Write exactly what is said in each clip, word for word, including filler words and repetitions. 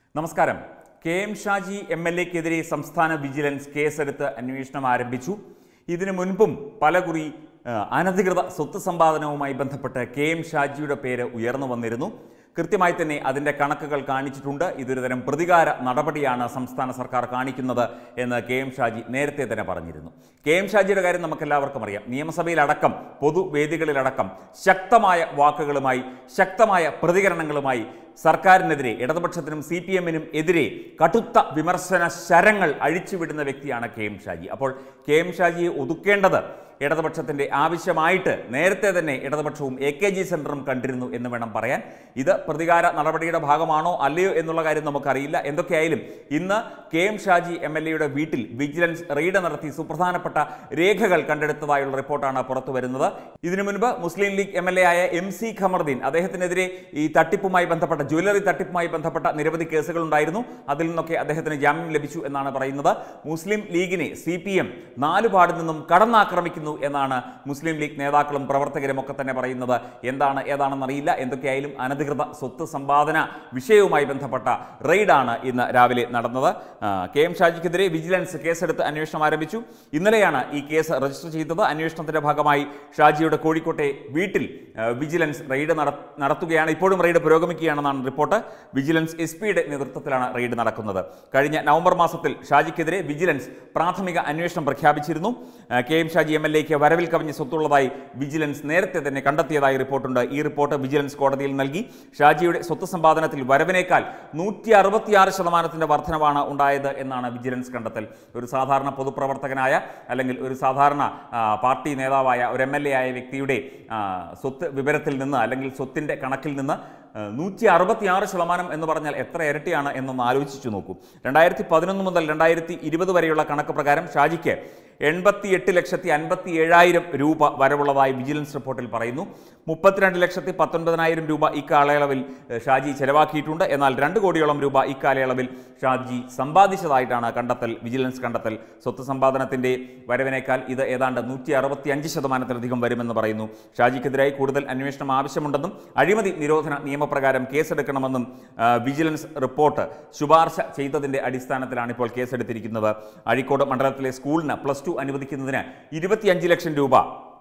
നമസ്കാരം. K M Shaji M L എക്കെതിരെ സംസ്ഥാന വിജിലൻസ് കേസെടുത്ത് അന്വേഷണം ആരംഭിച്ചു. ഇതിനു മുൻപും പലകുറി അനധികൃത സ്വത്ത് സമ്പാദനവുമായി ബന്ധപ്പെട്ട് കെ എം ഷാജിയുടെ പേര് ഉയർന്നു വന്നിരുന്നു. കൃത്യമായി തന്നെ അതിൻ്റെ കണക്കുകൾ കാണിച്ചിട്ടുണ്ട്. ഇതൊരു തരം പ്രതികാര നടപടിയാണ് സംസ്ഥാന സർക്കാർ കാണിക്കുന്നത് എന്ന് കെ എം ഷാജി നേരത്തെ തന്നെ പറഞ്ഞിരുന്നു. കെ എം ഷാജിയുടെ കാര്യം നമുക്കെല്ലാവർക്കും അറിയാം. നിയമസഭയിലടക്കം പൊതുവേദികളിലടക്കം ശക്തമായ വാക്കുകളുമായി ശക്തമായ പ്രതികരണങ്ങളുമായി സർക്കാരിനെതിരെ ഇടതുപക്ഷത്തിനും സി പി എമ്മിനും എതിരെ കടുത്ത വിമർശന ശരങ്ങൾ അഴിച്ചുവിടുന്ന വ്യക്തിയാണ് കെ എം ഷാജി. അപ്പോൾ കെ എം ഷാജിയെ ഒതുക്കേണ്ടത് ഇടതുപക്ഷത്തിൻ്റെ ആവശ്യമായിട്ട് നേരത്തെ തന്നെ ഇടതുപക്ഷവും എ കെ ജി സെൻറ്ററും കണ്ടിരുന്നു എന്ന് വേണം പറയാൻ. ഇത് പ്രതികാര നടപടിയുടെ ഭാഗമാണോ അല്ലയോ എന്നുള്ള കാര്യം നമുക്കറിയില്ല. എന്തൊക്കെയായാലും ഇന്ന് K M Shaji M L എയുടെ വീട്ടിൽ വിജിലൻസ് റെയ്ഡ് നടത്തി സുപ്രധാനപ്പെട്ട രേഖകൾ കണ്ടെടുത്തതായുള്ള റിപ്പോർട്ടാണ് പുറത്തു വരുന്നത്. ഇതിനു മുൻപ് Muslim League M L A ആയ എം സി ഖമറുദ്ദീൻ, അദ്ദേഹത്തിനെതിരെ ഈ തട്ടിപ്പുമായി ബന്ധപ്പെട്ട ജ്വല്ലറി തട്ടിപ്പുമായി ബന്ധപ്പെട്ട നിരവധി കേസുകൾ ഉണ്ടായിരുന്നു. അതിൽ നിന്നൊക്കെ അദ്ദേഹത്തിന് ജാമ്യം ലഭിച്ചു എന്നാണ് പറയുന്നത്. മുസ്ലിം ലീഗിനെ സി പി എം നാലുപാടിൽ നിന്നും കടന്നാക്രമിക്കുന്നു എന്നാണ് മുസ്ലിം ലീഗ് നേതാക്കളും പ്രവർത്തകരും ഒക്കെ തന്നെ പറയുന്നത്. എന്താണ് ഏതാണെന്നറിയില്ല. എന്തൊക്കെയായാലും അനധികൃത സ്വത്ത് സമ്പാദന വിഷയവുമായി ബന്ധപ്പെട്ട റെയ്ഡാണ് ഇന്ന് രാവിലെ നടന്നത്. കെ എം ഷാജിക്കെതിരെ വിജിലൻസ് കേസെടുത്ത് അന്വേഷണം ആരംഭിച്ചു. ഇന്നലെയാണ് ഈ കേസ് രജിസ്റ്റർ ചെയ്തത്. അന്വേഷണത്തിന്റെ ഭാഗമായി ഷാജിയുടെ കോഴിക്കോട്ടെ വീട്ടിൽ വിജിലൻസ് റെയ്ഡ് നടത്തുകയാണ്. ഇപ്പോഴും റെയ്ഡ് പുരോഗമിക്കുകയാണെന്നാണ് റിപ്പോർട്ട്. വിജിലൻസ് എസ് പിയുടെ നേതൃത്വത്തിലാണ് റെയ്ഡ് നടക്കുന്നത്. കഴിഞ്ഞ നവംബർ മാസത്തിൽ ഷാജിക്കെതിരെ വിജിലൻസ് പ്രാഥമിക അന്വേഷണം പ്രഖ്യാപിച്ചിരുന്നു. K M Shaji M L എക്ക് വരവിൽ കവിഞ്ഞ് സ്വത്തുള്ളതായി വിജിലൻസ് നേരത്തെ തന്നെ കണ്ടെത്തിയതായി റിപ്പോർട്ടുണ്ട്. ഈ റിപ്പോർട്ട് വിജിലൻസ് കോടതിയിൽ നൽകി. ഷാജിയുടെ സ്വത്ത് സമ്പാദനത്തിൽ വരവിനേക്കാൾ നൂറ്റി അറുപത്തിയാറ് ശതമാനത്തിന്റെ വർധനവാണ് ഉണ്ടായത് എന്നാണ് വിജിലൻസ് കണ്ടെത്തൽ. ഒരു സാധാരണ പൊതുപ്രവർത്തകനായ അല്ലെങ്കിൽ ഒരു സാധാരണ പാർട്ടി നേതാവായ ഒരു എം എൽ എ ആയ വ്യക്തിയുടെ സ്വത്ത് വിവരത്തിൽ നിന്ന് അല്ലെങ്കിൽ സ്വത്തിൻ്റെ കണക്കിൽ നിന്ന് നൂറ്റി അറുപത്തിയാറ് ശതമാനം എന്ന് പറഞ്ഞാൽ എത്ര ഇരട്ടിയാണ് എന്നൊന്ന് ആലോചിച്ചു നോക്കൂ. രണ്ടായിരത്തി പതിനൊന്ന് മുതൽ രണ്ടായിരത്തി ഇരുപത് വരെയുള്ള കണക്ക് പ്രകാരം ഷാജിക്ക് എൺപത്തി എട്ട് ലക്ഷത്തി അൻപത്തി ഏഴായിരം രൂപ വരവുള്ളതായി വിജിലൻസ് റിപ്പോർട്ടിൽ പറയുന്നു. മുപ്പത്തിരണ്ട് ലക്ഷത്തി പത്തൊൻപതിനായിരം രൂപ ഇക്കാലയളവിൽ ഷാജി ചെലവാക്കിയിട്ടുണ്ട്. എന്നാൽ രണ്ട് കോടിയോളം രൂപ ഇക്കാലയളവിൽ ഷാജി സമ്പാദിച്ചതായിട്ടാണ് കണ്ടെത്തൽ, വിജിലൻസ് കണ്ടെത്തൽ. സ്വത്ത് സമ്പാദനത്തിൻ്റെ വരവിനേക്കാൾ ഇത് ഏതാണ്ട് നൂറ്റി അറുപത്തി അഞ്ച് ശതമാനത്തിലധികം വരുമെന്ന് പറയുന്നു. ഷാജിക്കെതിരായി കൂടുതൽ അന്വേഷണം ആവശ്യമുണ്ടെന്നും അഴിമതി നിരോധന നിയമപ്രകാരം കേസെടുക്കണമെന്നും വിജിലൻസ് റിപ്പോർട്ട് ശുപാർശ ചെയ്തതിൻ്റെ അടിസ്ഥാനത്തിലാണ് ഇപ്പോൾ കേസെടുത്തിരിക്കുന്നത്. അഴീക്കോട് മണ്ഡലത്തിലെ സ്കൂളിന് പ്ലസ് ടു അനുവദിക്കുന്നതിന് ഇരുപത്തിയഞ്ച് ലക്ഷം രൂപ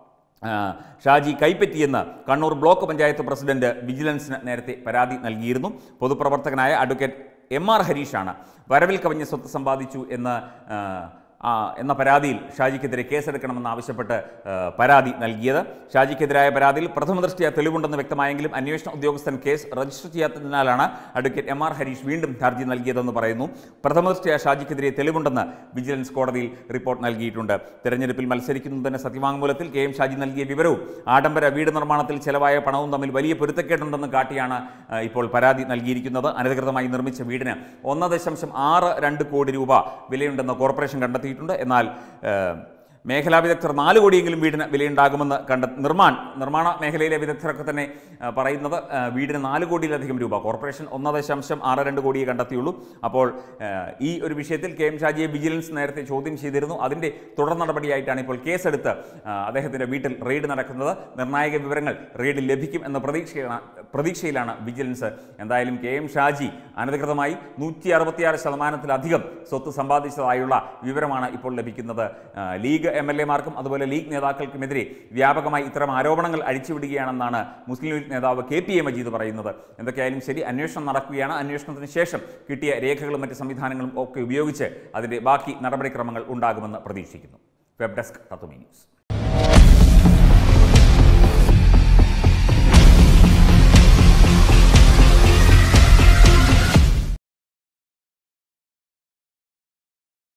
ഷാജി കൈപ്പറ്റിയെന്ന് കണ്ണൂർ ബ്ലോക്ക് പഞ്ചായത്ത് പ്രസിഡന്റ് വിജിലൻസിന് നേരത്തെ പരാതി നൽകിയിരുന്നു. പൊതുപ്രവർത്തകനായ അഡ്വക്കേറ്റ് എം ആർ ഹരീഷാണ് വരവിൽ കവിഞ്ഞ സ്വത്ത് സമ്പാദിച്ചു എന്ന് എന്ന പരാതിയിൽ ഷാജിക്കെതിരെ കേസെടുക്കണമെന്ന് ആവശ്യപ്പെട്ട് പരാതി നൽകിയത്. ഷാജിക്കെതിരായ പരാതിയിൽ പ്രഥമദൃഷ്ട്യാ തെളിവുണ്ടെന്ന് വ്യക്തമായെങ്കിലും അന്വേഷണ ഉദ്യോഗസ്ഥൻ കേസ് രജിസ്റ്റർ ചെയ്യാത്തതിനാലാണ് അഡ്വക്കേറ്റ് എം ആർ ഹരീഷ് വീണ്ടും ഹർജി നൽകിയതെന്ന് പറയുന്നു. പ്രഥമദൃഷ്ട്യാ ഷാജിക്കെതിരെ തെളിവുണ്ടെന്ന് വിജിലൻസ് കോടതിയിൽ റിപ്പോർട്ട് നൽകിയിട്ടുണ്ട്. തെരഞ്ഞെടുപ്പിൽ മത്സരിക്കുന്നതിന് സത്യവാങ്മൂലത്തിൽ കെ എം ഷാജി നൽകിയ വിവരവും ആഡംബര വീട് നിർമ്മാണത്തിൽ ചെലവായ പണവും തമ്മിൽ വലിയ പൊരുത്തക്കേടുണ്ടെന്ന് കാട്ടിയാണ് ഇപ്പോൾ പരാതി നൽകിയിരിക്കുന്നത്. അനധികൃതമായി നിർമ്മിച്ച വീടിന് ഒന്ന് ദശാംശം ആറ് രണ്ട് കോടി രൂപ വിലയുണ്ടെന്ന് കോർപ്പറേഷൻ കണ്ടെത്തി. എന്നാൽ മേഖലാ വിദഗ്ധർ നാല് കോടിയെങ്കിലും വീടിന് വിലയുണ്ടാകുമെന്ന് കണ്ട നിർമ്മാൺ നിർമ്മാണ മേഖലയിലെ വിദഗ്ധരൊക്കെ തന്നെ പറയുന്നത് വീടിന് നാല് കോടിയിലധികം രൂപ, കോർപ്പറേഷൻ ഒന്ന് ദശാംശം ആറ് രണ്ട് കോടിയെ കണ്ടെത്തിയുള്ളൂ. അപ്പോൾ ഈ ഒരു വിഷയത്തിൽ കെ എം ഷാജിയെ വിജിലൻസ് നേരത്തെ ചോദ്യം ചെയ്തിരുന്നു. അതിൻ്റെ തുടർ നടപടിയായിട്ടാണ് ഇപ്പോൾ കേസെടുത്ത് അദ്ദേഹത്തിൻ്റെ വീട്ടിൽ റെയ്ഡ് നടക്കുന്നത്. നിർണായക വിവരങ്ങൾ റെയ്ഡിൽ ലഭിക്കും എന്ന പ്രതീക്ഷയാണ് പ്രതീക്ഷയിലാണ് വിജിലൻസ്. എന്തായാലും കെ എം ഷാജി അനധികൃതമായി നൂറ്റി അറുപത്തിയാറ് ശതമാനത്തിലധികം സ്വത്ത് സമ്പാദിച്ചതായുള്ള വിവരമാണ് ഇപ്പോൾ ലഭിക്കുന്നത്. ലീഗ് എം എൽ എമാർക്കും അതുപോലെ ലീഗ് നേതാക്കൾക്കുമെതിരെ വ്യാപകമായി ഇത്തരം ആരോപണങ്ങൾ അഴിച്ചുവിടുകയാണെന്നാണ് മുസ്ലിം ലീഗ് നേതാവ് കെ പി എ മജീദ് പറയുന്നത്. എന്തൊക്കെയായാലും ശരി, അന്വേഷണം നടക്കുകയാണ്. അന്വേഷണത്തിന് ശേഷം കിട്ടിയ രേഖകളും മറ്റ് സംവിധാനങ്ങളും ഒക്കെ ഉപയോഗിച്ച് അതിൻ്റെ ബാക്കി നടപടിക്രമങ്ങൾ ഉണ്ടാകുമെന്ന് പ്രതീക്ഷിക്കുന്നു. വെബ് ഡെസ്ക് തത്തുമി ന്യൂസ്.